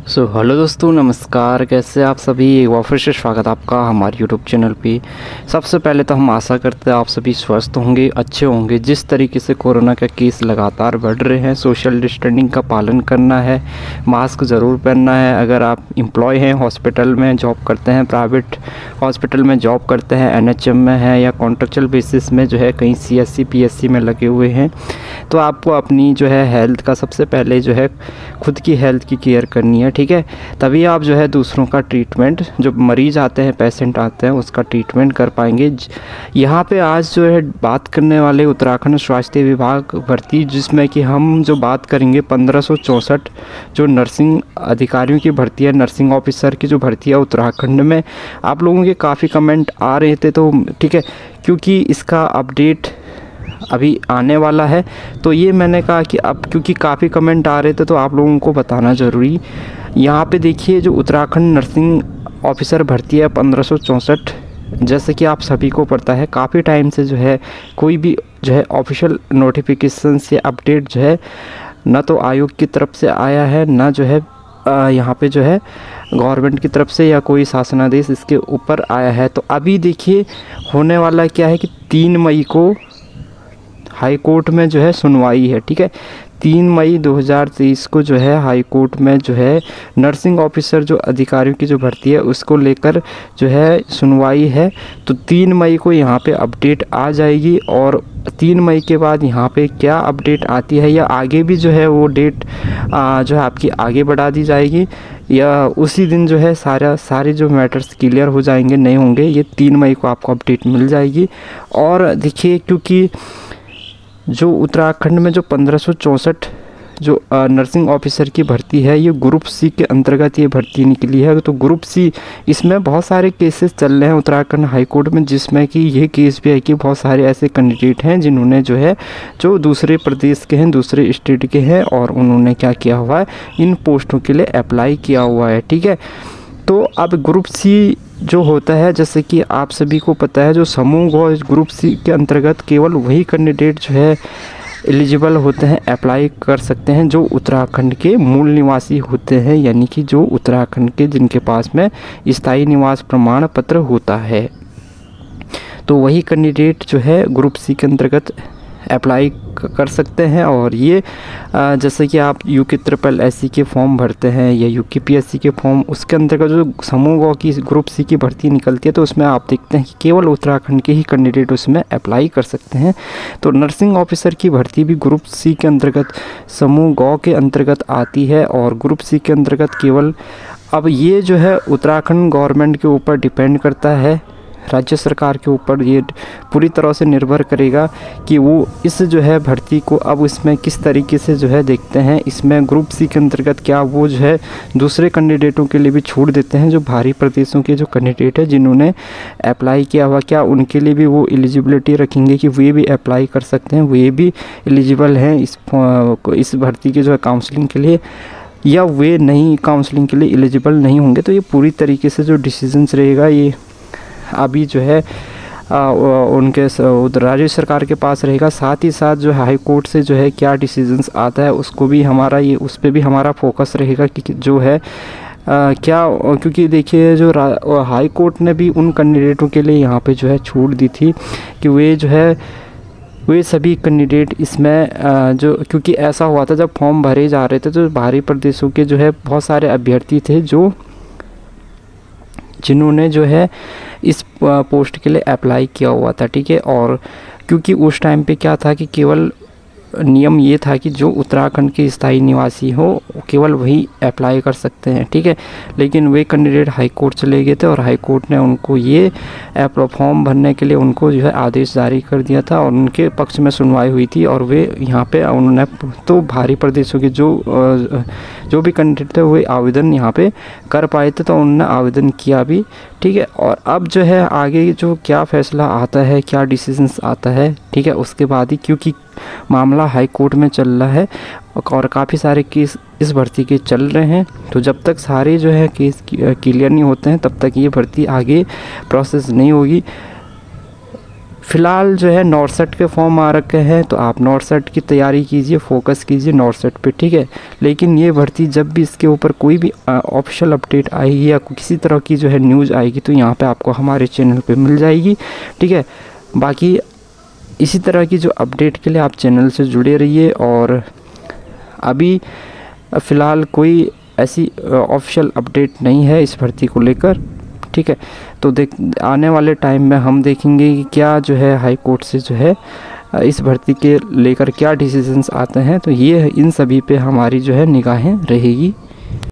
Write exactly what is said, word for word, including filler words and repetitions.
So hello दोस्तों, नमस्कार। कैसे आप सभी? एक बार फिर से स्वागत आपका हमारे यूट्यूब चैनल पे। सबसे पहले तो हम आशा करते हैं आप सभी स्वस्थ होंगे, अच्छे होंगे। जिस तरीके से कोरोना का केस लगातार बढ़ रहे हैं, सोशल डिस्टेंसिंग का पालन करना है, मास्क ज़रूर पहनना है। अगर आप एम्प्लॉय हैं, हॉस्पिटल में जॉब करते हैं, प्राइवेट हॉस्पिटल में जॉब करते हैं, एन एच एम में है या कॉन्ट्रेक्चुअल बेसिस में जो है कहीं C S C P S C में लगे हुए हैं, तो आपको अपनी जो है हेल्थ का सबसे पहले जो है खुद की हेल्थ की केयर करनी है। ठीक है, तभी आप जो है दूसरों का ट्रीटमेंट, जो मरीज़ आते हैं, पेशेंट आते हैं, उसका ट्रीटमेंट कर पाएंगे। यहाँ पे आज जो है बात करने वाले उत्तराखंड स्वास्थ्य विभाग भर्ती, जिसमें कि हम जो बात करेंगे पंद्रह सौ चौंसठ जो नर्सिंग अधिकारियों की भर्ती है, नर्सिंग ऑफिसर की जो भर्ती है उत्तराखंड में। आप लोगों के काफ़ी कमेंट आ रहे थे, तो ठीक है, क्योंकि इसका अपडेट अभी आने वाला है, तो ये मैंने कहा कि अब क्योंकि काफ़ी कमेंट आ रहे थे तो आप लोगों को बताना ज़रूरी। यहाँ पे देखिए, जो उत्तराखंड नर्सिंग ऑफिसर भर्ती है पंद्रह सौ चौंसठ, जैसे कि आप सभी को पता है, काफ़ी टाइम से जो है कोई भी जो है ऑफिशियल नोटिफिकेशन से अपडेट जो है ना तो आयोग की तरफ से आया है, ना जो है यहाँ पे जो है गवर्नमेंट की तरफ से या कोई शासनादेश इसके ऊपर आया है। तो अभी देखिए होने वाला क्या है कि तीन मई को हाई कोर्ट में जो है सुनवाई है। ठीक है, तीन मई दो हज़ार तेईस को जो है हाई कोर्ट में जो है नर्सिंग ऑफिसर जो अधिकारियों की जो भर्ती है उसको लेकर जो है सुनवाई है। तो तीन मई को यहाँ पे अपडेट आ जाएगी, और तीन मई के बाद यहाँ पे क्या अपडेट आती है या आगे भी जो है वो डेट आ, जो है आपकी आगे बढ़ा दी जाएगी, या उसी दिन जो है सारा सारे जो मैटर्स क्लियर हो जाएंगे, नहीं होंगे, ये तीन मई को आपको अपडेट मिल जाएगी। और देखिए, क्योंकि जो उत्तराखंड में जो पंद्रह सौ चौंसठ जो नर्सिंग ऑफिसर की भर्ती है, ये ग्रुप सी के अंतर्गत ये भर्ती निकली है। तो ग्रुप सी, इसमें बहुत सारे केसेस चल रहे हैं उत्तराखंड हाई कोर्ट में, जिसमें कि ये केस भी है कि बहुत सारे ऐसे कैंडिडेट हैं जिन्होंने जो है जो दूसरे प्रदेश के हैं, दूसरे स्टेट के हैं, और उन्होंने क्या किया हुआ है, इन पोस्टों के लिए अप्लाई किया हुआ है। ठीक है, तो अब ग्रुप सी जो होता है, जैसे कि आप सभी को पता है, जो समूह ग ग्रुप सी के अंतर्गत केवल वही कैंडिडेट जो है एलिजिबल होते हैं, अप्लाई कर सकते हैं, जो उत्तराखंड के मूल निवासी होते हैं, यानी कि जो उत्तराखंड के जिनके पास में स्थायी निवास प्रमाण पत्र होता है, तो वही कैंडिडेट जो है ग्रुप सी के अंतर्गत अप्लाई कर सकते हैं। और ये जैसे कि आप यू के ट्रिपल एस सी के फॉर्म भरते हैं या यू के पी एस सी के फॉर्म, उसके अंतर्गत जो समूह की ग्रुप सी की भर्ती निकलती है, तो उसमें आप देखते हैं कि केवल उत्तराखंड के ही कैंडिडेट उसमें अप्लाई कर सकते हैं। तो नर्सिंग ऑफिसर की भर्ती भी ग्रुप सी के अंतर्गत समूह गौ के अंतर्गत आती है, और ग्रुप सी के अंतर्गत केवल, अब ये जो है उत्तराखंड गवर्नमेंट के ऊपर डिपेंड करता है, राज्य सरकार के ऊपर ये पूरी तरह से निर्भर करेगा कि वो इस जो है भर्ती को अब इसमें किस तरीके से जो है देखते हैं। इसमें ग्रुप सी के अंतर्गत क्या वो जो है दूसरे कैंडिडेटों के लिए भी छूट देते हैं, जो बाहरी प्रदेशों के जो कैंडिडेट है जिन्होंने अप्लाई किया हुआ, क्या उनके लिए भी वो एलिजिबिलिटी रखेंगे कि वे भी अप्लाई कर सकते हैं, वे भी एलिजिबल हैं इस इस भर्ती के जो है काउंसलिंग के लिए, या वे नहीं काउंसलिंग के लिए एलिजिबल नहीं होंगे। तो ये पूरी तरीके से जो डिसीजंस रहेगा, ये अभी जो है आ, उनके राज्य सरकार के पास रहेगा। साथ ही साथ जो हाई कोर्ट से जो है क्या डिसीजंस आता है, उसको भी हमारा ये उस पर भी हमारा फोकस रहेगा कि जो है आ, क्या, क्योंकि देखिए जो हाई कोर्ट ने भी उन कैंडिडेटों के लिए यहाँ पे जो है छूट दी थी कि वे जो है वे सभी कैंडिडेट इसमें जो, क्योंकि ऐसा हुआ था जब फॉर्म भरे जा रहे थे, तो बाहरी प्रदेशों के जो है बहुत सारे अभ्यर्थी थे जो जिन्होंने जो है इस पोस्ट के लिए अप्लाई किया हुआ था। ठीक है, और क्योंकि उस टाइम पे क्या था कि केवल नियम ये था कि जो उत्तराखंड के स्थायी निवासी हो केवल वही अप्लाई कर सकते हैं। ठीक है, लेकिन वे कैंडिडेट हाई कोर्ट चले गए थे, और हाई कोर्ट ने उनको ये फॉर्म भरने के लिए उनको जो है आदेश जारी कर दिया था, और उनके पक्ष में सुनवाई हुई थी, और वे यहाँ पे उन्होंने तो बाहरी प्रदेशों के जो जो भी कैंडिडेट थे वे आवेदन यहाँ पे कर पाए थे, तो उन्होंने आवेदन किया भी। ठीक है, और अब जो है आगे जो क्या फ़ैसला आता है, क्या डिसीजंस आता है, ठीक है, उसके बाद ही, क्योंकि मामला हाई कोर्ट में चल रहा है और काफ़ी सारे केस इस भर्ती के चल रहे हैं, तो जब तक सारे जो है केस क्लियर नहीं होते हैं तब तक ये भर्ती आगे प्रोसेस नहीं होगी। फ़िलहाल जो है नॉर्सेट के फॉर्म आ रखे हैं, तो आप नॉर्सेट की तैयारी कीजिए, फोकस कीजिए नॉर्सेट पे, ठीक है। लेकिन ये भर्ती जब भी इसके ऊपर कोई भी ऑफिशियल अपडेट आएगी या किसी तरह की जो है न्यूज़ आएगी तो यहाँ पे आपको हमारे चैनल पे मिल जाएगी, ठीक है। बाकी इसी तरह की जो अपडेट के लिए आप चैनल से जुड़े रहिए। और अभी फ़िलहाल कोई ऐसी ऑफिशियल अपडेट नहीं है इस भर्ती को लेकर, ठीक है। तो देख आने वाले टाइम में हम देखेंगे कि क्या जो है हाई कोर्ट से जो है इस भर्ती के लेकर क्या डिसीजंस आते हैं, तो ये इन सभी पे हमारी जो है निगाहें रहेगी।